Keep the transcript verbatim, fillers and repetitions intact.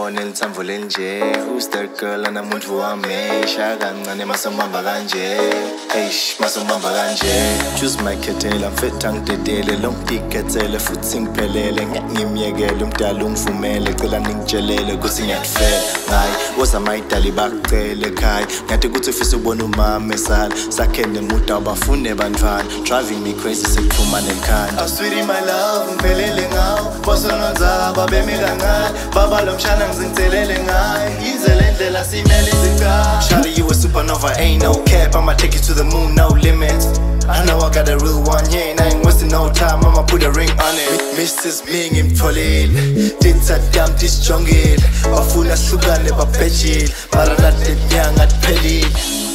ngibone lithambo lenje. Who's that girl anamuntu wami? Shaka ngane masomamba kanje. Eish masomamba kanje. Choose my ketela mfetha ngidedele longikethele futhi ngiphelele ngimyekele umdala ungivumele cela ningitshelele kuthi ngiyakufela ngayi woza mayidali bacele ekhaya ngathi ukuthi ufisa ubona umama esala sakhende muda abafune bantwana driving me crazy sekuphuma nekhanda. Oh sweetie my love ngiphelele ngawo bosononza babemi kancane baba lo mshana ngizingithelele ngayo yize le ndlela simele izikhathi. Shawty you a supernova ain't no cap I'ma take you to the moon no limits. I know I got a real one, yeah, and I ain't wasting no time, I'ma put a ring on it. Missus Ming imtholile, ditsa dam disjongile, bafuna hlukane babhejile, mara nathi nyanga atiphelile.